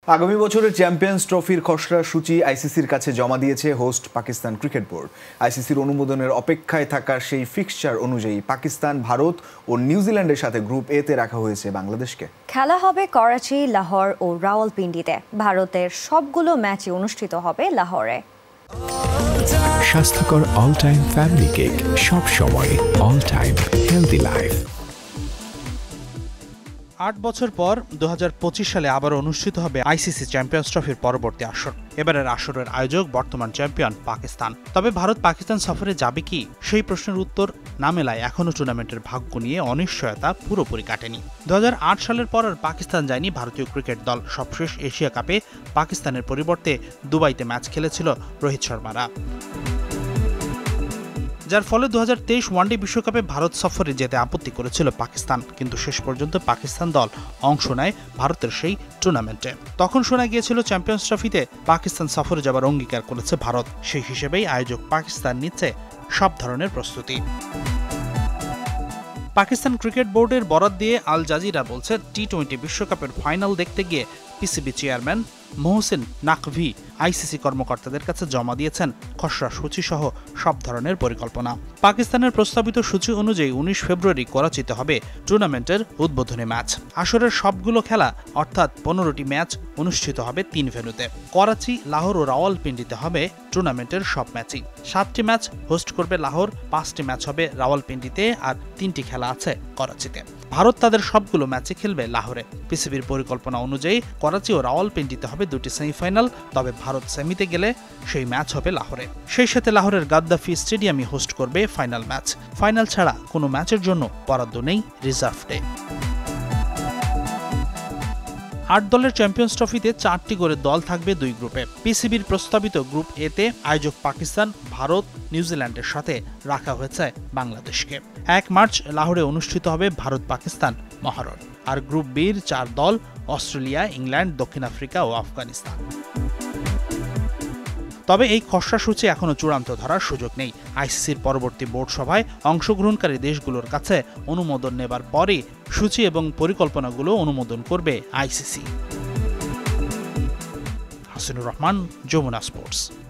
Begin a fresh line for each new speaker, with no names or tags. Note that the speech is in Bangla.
আগামী বছরের চ্যাম্পিয়ন্স ট্রফির খসড়া সূচি আইসিসির কাছে জমা দিয়েছে হোস্ট পাকিস্তান ক্রিকেট বোর্ড। আইসিসির অনুমোদনের অপেক্ষায় থাকা সেই ফিক্সচার অনুযায়ী পাকিস্তান, ভারত ও নিউজিল্যান্ডের সাথে গ্রুপ এ তে রাখা হয়েছে বাংলাদেশকে।
খেলা হবে করাচি, লাহোর ও রাওয়ালপিন্ডিতে। ভারতের সবগুলো ম্যাচই অনুষ্ঠিত হবে লাহোরে।
স্বাস্থ্যকর অল টাইম ফ্যামিলি কেক, সব সময় অল টাইম হেলদি লাইফ।
৮ বছর পর ২০২৫ সালে আবার অনুষ্ঠিত হবে আইসিসি চ্যাম্পিয়ন্স ট্রফির পরবর্তী আসর। এবারের আসরের আয়োজক বর্তমান চ্যাম্পিয়ন পাকিস্তান। তবে ভারত পাকিস্তান সফরে যাবে কি, সেই প্রশ্নের উত্তর না মেলায় এখনও টুর্নামেন্টের ভাগ্য নিয়ে অনিশ্চয়তা পুরোপুরি কাটেনি। ২০০৮ সালের পর আর পাকিস্তান যায়নি ভারতীয় ক্রিকেট দল। সবশেষ এশিয়া কাপে পাকিস্তানের পরিবর্তে দুবাইতে ম্যাচ খেলেছিল রোহিত শর্মারা, যার ফলে ২০২৩ ওয়ানডে বিশ্বকাপে ভারত সফরে যেতে আপত্তি করেছিল পাকিস্তান, কিন্তু শেষ পর্যন্ত পাকিস্তান দল অংশ নেয় ভারতের সেই টুর্নামেন্টে। তখন শোনা গিয়েছিল চ্যাম্পিয়ন্স ট্রফিতে পাকিস্তান সফরে যাবার অঙ্গীকার করেছে ভারত। সেই হিসেবেই আয়োজক পাকিস্তান নিচ্ছে সব ধরনের প্রস্তুতি। পাকিস্তান ক্রিকেট বোর্ডের বরাত দিয়ে আল জাজিরা বলছে, টি-20 বিশ্বকাপের ফাইনাল দেখতে গিয়ে PCB chairman Mohsin Naqvi ICC কর্মকর্তাদের কাছে জমা দিয়েছেন খসড়া সূচি সহ সব ধরনের পরিকল্পনা। পাকিস্তানের প্রস্তাবিত সূচি অনুযায়ী ১৯ ফেব্রুয়ারি করাচিতে হবে টুর্নামেন্টের উদ্বোধনী ম্যাচ। আসরের সবগুলো খেলা অর্থাৎ ১৫টি ম্যাচ অনুষ্ঠিত হবে ৩ ভেন্যুতে। করাচি, লাহোর ও রাওয়ালপিন্ডিতে হবে টুর্নামেন্টের সব ম্যাচই। ৭টি ম্যাচ হোস্ট করবে লাহোর, 5টি ম্যাচ হবে রাওয়ালপিন্ডিতে আর 3টি খেলা আছে করাচিতে। ভারত তাদের সবগুলো ম্যাচে খেলবে লাহোরে। পিসিবির পরিকল্পনা অনুযায়ী করাচি ও রাওয়ালপিন্ডিতে হবে 2টি সেমিফাইনাল, তবে ভারত সেমিতে গেলে সেই ম্যাচ হবে লাহোরে। সেই সাথে লাহোরের গাদ্দাফি স্টেডিয়ামই হোস্ট করবে ফাইনাল ম্যাচ। ফাইনাল ছাড়া কোনো ম্যাচের জন্য বরাদ্দ নেই রিজার্ভ ডে। ৮ দলের চ্যাম্পিয়ন্স ট্রফিতে 4টি করে দল থাকবে 2 গ্রুপে। পিসিবির প্রস্তাবিত গ্রুপ এ তে আয়োজক পাকিস্তান, ভারত, নিউজিল্যান্ডের সাথে রাখা হয়েছে বাংলাদেশকে। ১ মার্চ লাহোরে অনুষ্ঠিত হবে ভারত পাকিস্তান মহারণ। আর গ্রুপ বির 4 দল অস্ট্রেলিয়া, ইংল্যান্ড, দক্ষিণ আফ্রিকা ও আফগানিস্তান। তবে এই খসড়া সূচি এখনও চূড়ান্ত ধরার সুযোগ নেই। আইসিসির পরবর্তী বোর্ড সভায় অংশগ্রহণকারী দেশগুলোর কাছে অনুমোদন নেবার পরে সূচি এবং পরিকল্পনাগুলো অনুমোদন করবে আইসিসি। হাসিনুর রহমান, যমুনা স্পোর্টস।